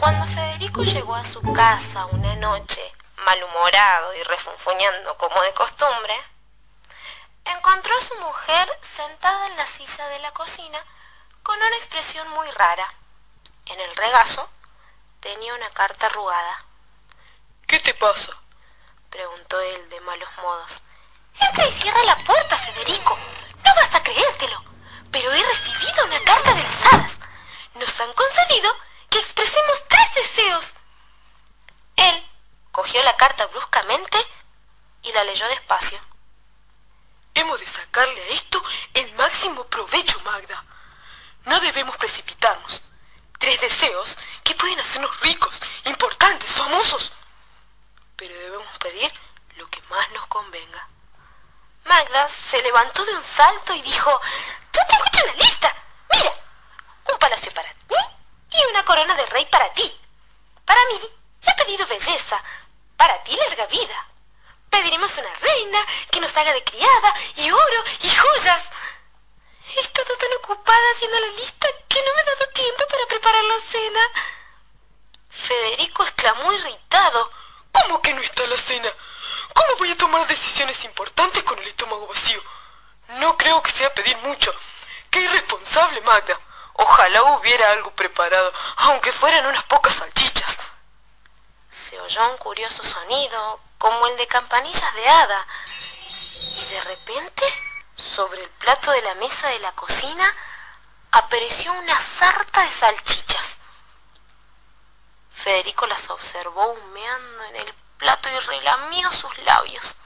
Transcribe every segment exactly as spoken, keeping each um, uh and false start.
Cuando Federico llegó a su casa una noche, malhumorado y refunfuñando como de costumbre, encontró a su mujer sentada en la silla de la cocina con una expresión muy rara. En el regazo tenía una carta arrugada. ¿Qué te pasa?, preguntó él de malos modos. Entra y cierra la puerta, Federico. No vas a creértelo, pero he recibido una carta de las hadas. Nos han concedido que expresemos tres deseos. Él cogió la carta bruscamente y la leyó despacio. Hemos de sacarle a esto el máximo provecho, Magda. No debemos precipitarnos. Tres deseos que pueden hacernos ricos, importantes, famosos. Pero debemos pedir lo que más nos convenga. Magda se levantó de un salto y dijo: ¡Ya tengo hecha una lista! ¡Mira! Un palacio para mí y una corona de rey para ti. Para mí he pedido belleza, para ti larga vida. Pediremos una reina que nos haga de criada y oro y joyas. He estado tan ocupada haciendo la lista que no me he dado tiempo para preparar la cena. Federico exclamó irritado: ¿Cómo que no está la cena? ¿Cómo voy a tomar decisiones importantes con el estómago vacío? No creo que sea pedir mucho. ¡Qué irresponsable, Magda! Ojalá hubiera algo preparado, aunque fueran unas pocas salchichas. Se oyó un curioso sonido, como el de campanillas de hada, y de repente, sobre el plato de la mesa de la cocina, apareció una sarta de salchichas. Federico las observó humeando en el plato y relamió sus labios.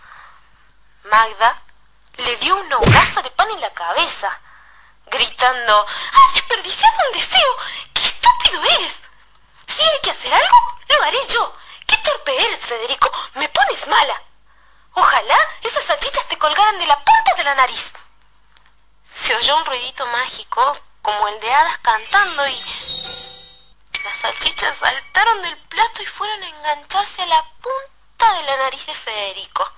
Magda le dio un abrazo de pan en la cabeza, gritando: ¡Has desperdiciado un deseo! ¡Qué estúpido eres! Si hay que hacer algo, lo haré yo. ¡Qué torpe eres, Federico! ¡Me pones mala! Ojalá esas salchichas te colgaran de la punta de la nariz. Se oyó un ruidito mágico, como el de hadas cantando, y las salchichas saltaron del plato y fueron a engancharse a la punta de la nariz de Federico.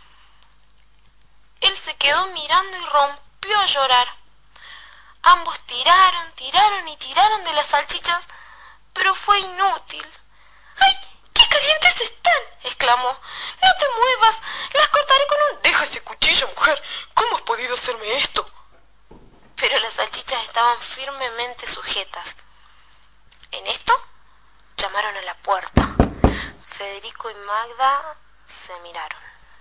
Él se quedó mirando y rompió a llorar. Ambos tiraron, tiraron y tiraron de las salchichas, pero fue inútil. ¡Ay, qué calientes están!, exclamó. ¡No te muevas! ¡Las cortaré con un... Deja ese cuchillo, mujer. ¿Cómo has podido hacerme esto? Pero las salchichas estaban firmemente sujetas. En esto llamaron a la puerta. Federico y Magda se miraron.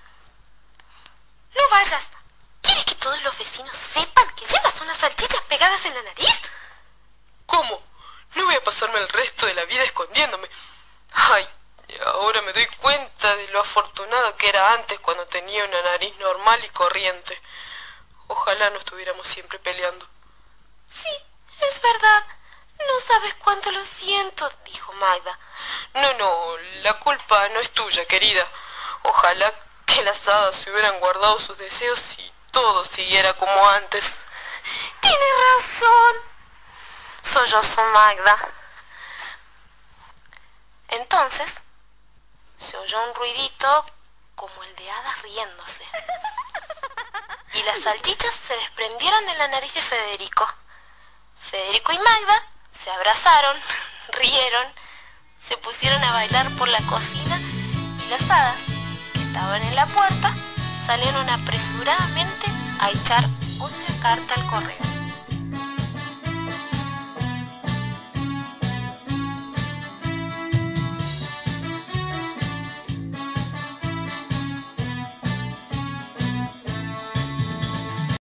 ¡No vayas! ¿Quieres que todos los vecinos sepan que llevas unas salchichas pegadas en la nariz? ¿Cómo? No voy a pasarme el resto de la vida escondiéndome. Ay, ahora me doy cuenta de lo afortunado que era antes, cuando tenía una nariz normal y corriente. Ojalá no estuviéramos siempre peleando. Sí, es verdad. No sabes cuánto lo siento, dijo Magda. No, no, la culpa no es tuya, querida. Ojalá que las hadas se hubieran guardado sus deseos y todo siguiera como antes. Tienes razón, sollozó Magda. Entonces se oyó un ruidito como el de hadas riéndose, y las salchichas se desprendieron de la nariz de Federico. Federico y Magda se abrazaron, rieron, se pusieron a bailar por la cocina, y las hadas, que estaban en la puerta, salieron apresuradamente a echar otra carta al correo.